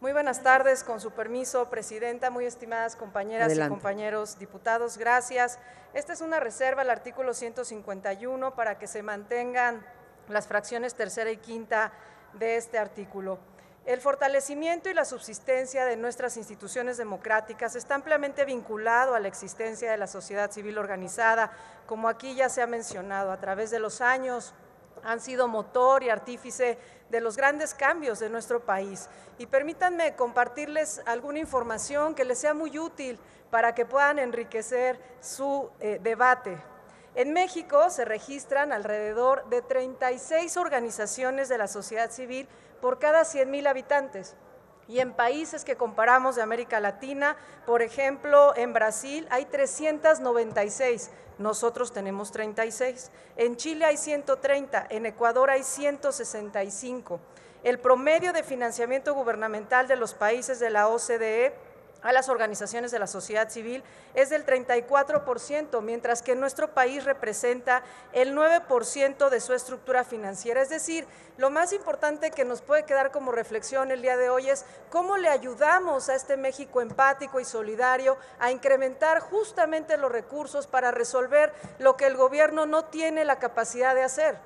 Muy buenas tardes, con su permiso, Presidenta, muy estimadas compañeras Adelante. y compañeros diputados, gracias. Esta es una reserva al artículo 151 para que se mantengan las fracciones tercera y quinta de este artículo. El fortalecimiento y la subsistencia de nuestras instituciones democráticas está ampliamente vinculado a la existencia de la sociedad civil organizada, como aquí ya se ha mencionado, a través de los años han sido motor y artífice de los grandes cambios de nuestro país. Y permítanme compartirles alguna información que les sea muy útil para que puedan enriquecer su debate. En México se registran alrededor de 36 organizaciones de la sociedad civil por cada 100,000 habitantes. Y en países que comparamos de América Latina, por ejemplo, en Brasil hay 396, nosotros tenemos 36, en Chile hay 130, en Ecuador hay 165. El promedio de financiamiento gubernamental de los países de la OCDE a las organizaciones de la sociedad civil es del 34%, mientras que en nuestro país representa el 9% de su estructura financiera. Es decir, lo más importante que nos puede quedar como reflexión el día de hoy es cómo le ayudamos a este México empático y solidario a incrementar justamente los recursos para resolver lo que el gobierno no tiene la capacidad de hacer.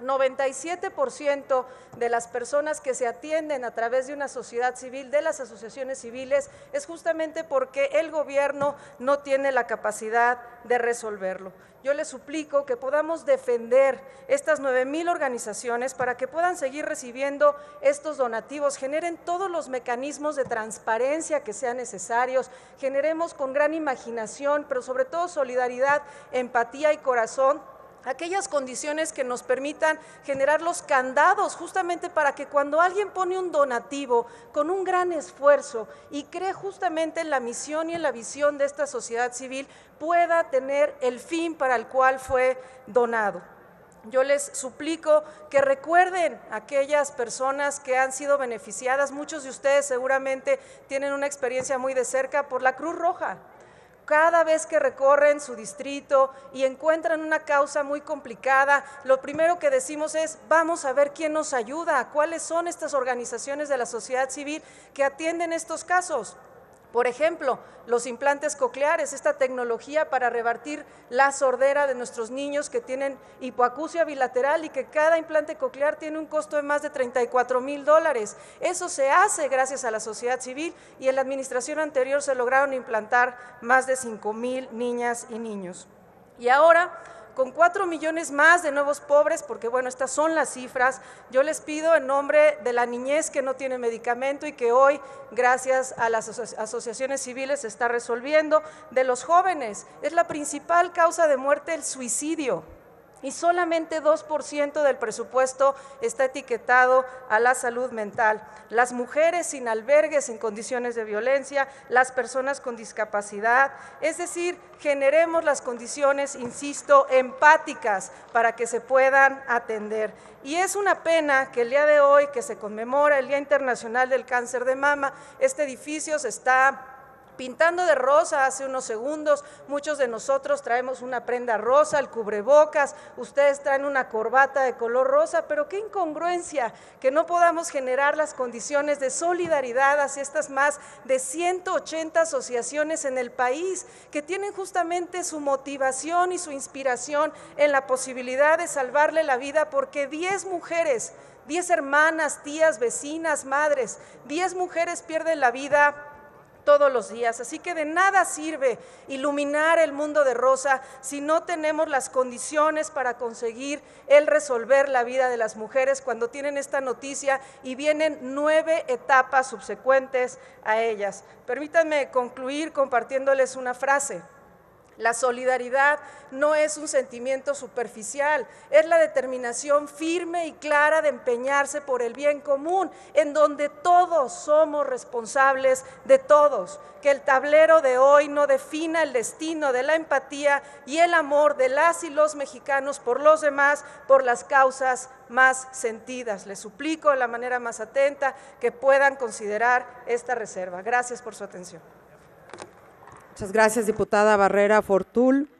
97% de las personas que se atienden a través de una sociedad civil, de las asociaciones civiles, es justamente porque el gobierno no tiene la capacidad de resolverlo. Yo les suplico que podamos defender estas 9,000 organizaciones para que puedan seguir recibiendo estos donativos, generen todos los mecanismos de transparencia que sean necesarios, generemos con gran imaginación, pero sobre todo solidaridad, empatía y corazón, aquellas condiciones que nos permitan generar los candados justamente para que cuando alguien pone un donativo con un gran esfuerzo y cree justamente en la misión y en la visión de esta sociedad civil, pueda tener el fin para el cual fue donado. Yo les suplico que recuerden a aquellas personas que han sido beneficiadas, muchos de ustedes seguramente tienen una experiencia muy de cerca por la Cruz Roja. Cada vez que recorren su distrito y encuentran una causa muy complicada, lo primero que decimos es, vamos a ver quién nos ayuda, cuáles son estas organizaciones de la sociedad civil que atienden estos casos. Por ejemplo, los implantes cocleares, esta tecnología para revertir la sordera de nuestros niños que tienen hipoacusia bilateral y que cada implante coclear tiene un costo de más de $34,000. Eso se hace gracias a la sociedad civil y en la administración anterior se lograron implantar más de 5,000 niñas y niños. Y ahora, con 4 millones más de nuevos pobres, porque bueno, estas son las cifras, yo les pido en nombre de la niñez que no tiene medicamento y que hoy, gracias a las asociaciones civiles, se está resolviendo, de los jóvenes, es la principal causa de muerte el suicidio. Y solamente 2% del presupuesto está etiquetado a la salud mental. Las mujeres sin albergues en condiciones de violencia, las personas con discapacidad, es decir, generemos las condiciones, insisto, empáticas para que se puedan atender. Y es una pena que el día de hoy, que se conmemora el Día Internacional del Cáncer de Mama, este edificio se está pintando de rosa hace unos segundos, muchos de nosotros traemos una prenda rosa, el cubrebocas, ustedes traen una corbata de color rosa, pero qué incongruencia que no podamos generar las condiciones de solidaridad hacia estas más de 180 asociaciones en el país que tienen justamente su motivación y su inspiración en la posibilidad de salvarle la vida porque 10 mujeres, 10 hermanas, tías, vecinas, madres, 10 mujeres pierden la vida todos los días, así que de nada sirve iluminar el mundo de rosa si no tenemos las condiciones para conseguir el resolver la vida de las mujeres cuando tienen esta noticia y vienen 9 etapas subsecuentes a ellas. Permítanme concluir compartiéndoles una frase. La solidaridad no es un sentimiento superficial, es la determinación firme y clara de empeñarse por el bien común, en donde todos somos responsables de todos. Que el tablero de hoy no defina el destino de la empatía y el amor de las y los mexicanos por los demás, por las causas más sentidas. Les suplico de la manera más atenta que puedan considerar esta reserva. Gracias por su atención. Muchas gracias, diputada Barrera Fortul.